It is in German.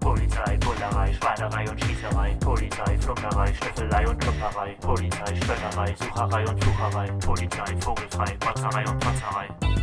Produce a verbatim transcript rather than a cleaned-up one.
Polizei, Bullerei, Schweinerei und Schießerei, Polizei, Flunkerei, Schnüffelei und Klumperei, Polizei, Spötterei, Sucherei und Flucherei, Polizei, Vogelfrei, Motzerei und Trotzerei.